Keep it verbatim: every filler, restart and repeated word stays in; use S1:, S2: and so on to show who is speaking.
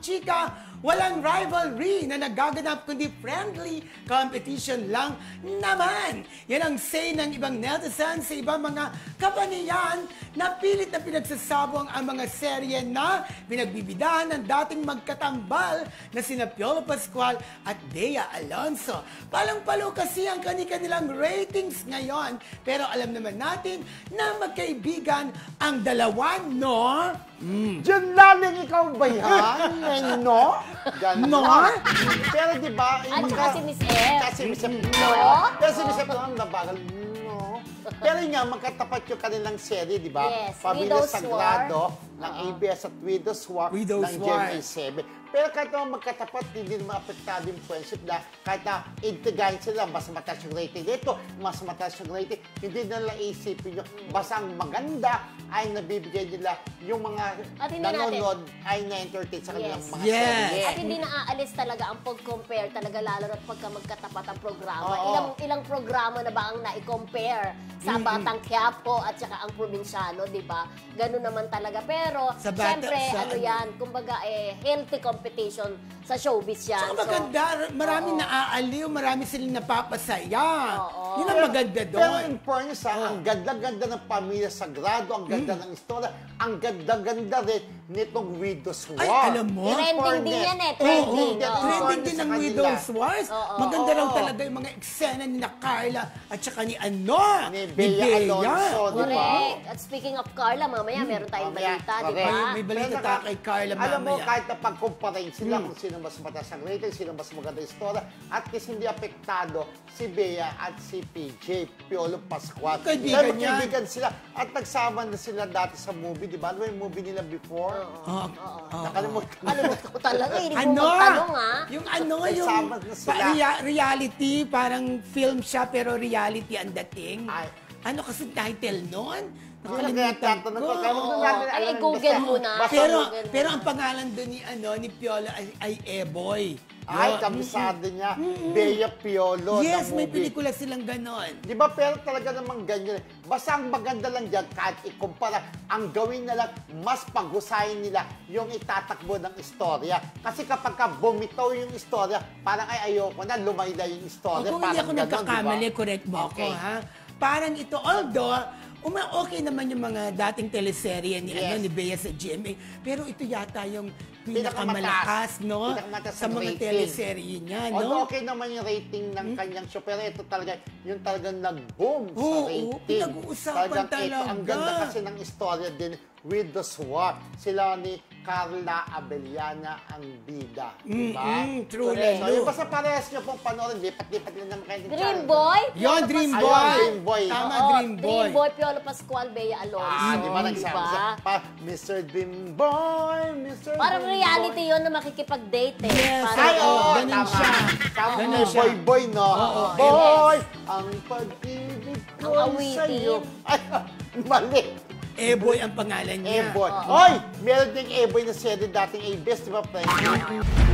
S1: chika, walang rivalry na nagaganap kundi friendly competition lang naman. Yan ang say ng ibang netizens sa ibang mga kapanian na pilit na pinagsasabong ang mga serye na pinagbibidahan ng dating magkatambal na sina Piolo Pascual at Bea Alonzo. Palang-palo kasi ang kani-kanilang ratings ngayon. Pero alam naman natin na magkaibigan ang dalawa, no?
S2: Mm. Diyan laling ikaw ba yan? No? Ganon.
S1: No?
S2: Pero di ba?
S3: At saka si Miss F.
S2: Kasi Miss F.
S3: No?
S2: Pero si Miss F lang nabagal. No? Pero nga, magkatapat yung kanilang serye, di ba?
S3: Yes.
S2: Pamilya
S3: Widow's
S2: Sagrado
S3: War.
S2: ng A B S at Widow's War
S1: Widow's
S2: ng G
S1: War.
S2: M A seven. Pero kahit naman magkatapat, hindi naman apektado yung friendship na kahit na intigahin sila, mas mataas yung rating dito, mas mataas yung rating, hindi nila isipin yung basta ang maganda ay nabibigay nila yung mga nanonood ay na-entertain sa kanilang
S3: Yes.
S2: mga
S1: Yes.
S2: serye.
S3: At hindi naaalis talaga ang pag-compare talaga lalo na pagka magkatapat ang programa.
S2: Oo.
S3: Ilang ilang programa na ba ang na-compare sa Batang Quiapo at saka ang probinsyano, di ba? Ganun naman talaga. Pero,
S1: Sa bata-
S3: syempre,
S1: sa
S3: ano
S1: ano-
S3: yan, kumbaga, eh, healthy competition sa showbiz yan.
S1: Saka maganda, maraming naaaliw, marami silang napapasaya.
S3: Oo.
S1: Yun ang maganda
S2: Pero
S1: doon.
S2: in fairness, ha, ang ganda-ganda ng Pamilya Sagrado, ang ganda ng istorya, ang ganda-ganda rin nitong Widow's War.
S1: Ay, alam mo?
S2: In
S3: Trending
S2: fairness.
S3: din yan eh,
S1: Oo,
S3: trending.
S2: yan.
S3: Oo.
S1: trending din ng
S2: Sa kanila.
S1: Widow's Wars.
S3: Oo,
S1: Maganda
S2: oo.
S1: raw talaga yung mga eksena ni na Carla at saka ni ano,
S2: Ni Bea Alonzo, di ba?
S3: Correct. At speaking of Carla, mamaya meron tayong
S2: Mamaya,
S3: balita, di
S2: correct.
S3: ba?
S1: May, may balita
S2: Pero
S1: tayo kay Carla mamaya.
S2: Alam mo, kahit na pagkumparain sila kung sino mas mataas ang rating, sino mas maganda yung istorya, at least hindi apektado si Bea at si P J, Piolo Pascual.
S1: Kaibigan
S2: Dahil
S1: yan.
S2: kaibigan sila. At nagsama na sila dati sa movie, di ba? Ano yung movie nila before?
S1: Oh,
S2: Nakalimutan ko.
S3: Kalimutan ko talaga, hindi
S1: ano?
S3: mo magtanong, ha?
S1: Yung ano, yung
S2: Nagsama na sila.
S1: pa- rea- reality, parang film siya pero reality ang dating.
S2: Ay.
S1: Ano kasi title noon?
S2: Hindi na kaya
S1: Nakalimutan
S2: tatanong
S1: ko.
S2: ko. Kaya huwag na natin
S3: Ay,
S2: alam.
S3: Google
S2: Basta-
S3: mo na.
S2: basta-
S1: Pero
S3: Google mo
S1: pero
S3: na.
S1: ang pangalan doon ni ano ni Piolo ay, ay Eboy.
S2: Ay,
S1: Yun.
S2: kabisado niya. Bea Piolo
S1: Yes,
S2: na
S1: may
S2: movie.
S1: pelikula silang ganon.
S2: Di ba? Pero talaga namang ganyan. Basta ang maganda lang dyan, kahit ikumpara, ang gawin na lang, mas paghusayin nila yung itatakbo ng istorya. Kasi kapag ka bumitaw yung istorya, parang ay ayoko na, lumayla yung istorya.
S1: O, kung hindi
S2: parang
S1: ako
S2: ganon,
S1: nagkakamali,
S2: di ba?
S1: correct mo
S2: Okay.
S1: ako, ha? Parang ito, although, uma okay naman yung mga dating teleserye ni,
S2: Yes.
S1: ano, ni Bea sa G M A, pero ito yata yung
S2: Pinakamataas.
S1: pinakamalakas, no?
S2: Pinakamataas
S1: Sa
S2: ang
S1: mga
S2: rating.
S1: teleserye niya,
S2: Although
S1: no?
S2: okay naman yung rating ng kanyang show, pero ito talaga, yung talagang nag-boom sa
S1: Oo,
S2: rating.
S1: pinag-uusapan
S2: Talagang ito, ang
S1: talaga.
S2: ganda kasi ng istorya din with the SWAT. Sila ni Carla Abellana ang bida. Diba?
S1: Mm-mm, true,
S2: Correct. So,
S1: Lalo.
S2: yung basta parehas nyo pong panoorin, lipat-lipat lang naman kayo ng
S3: Dream
S2: channel.
S3: Boy?
S1: Yon,
S3: Piolo
S1: Dream
S3: Pascual.
S1: Boy.
S2: Ayun, Dream Boy.
S1: Tama,
S3: Oo,
S1: Dream Boy.
S3: Dream Boy, Piolo Pascual, Bea Alonzo.
S2: Ah, di ba
S3: Diba?
S2: nagsabi siya? Pa, Mister Dream Boy, Mister
S3: Parang
S2: Dream
S3: reality
S2: Boy.
S3: yun na makikipag-date eh.
S1: Yes,
S3: Parang,
S2: Ay, oo,
S1: ganun
S2: tama.
S1: siya.
S2: Tama
S1: Ganun
S2: na,
S1: siya.
S2: boy, boy, no?
S1: Oo,
S2: boy, ang pag-ibig ko
S3: Ang awitin.
S2: sa'yo. Ay, mali.
S1: Eboy ang pangalan niya.
S2: E-boy. Oy, meron ding E-boy na serye dating A B S, di ba, friend?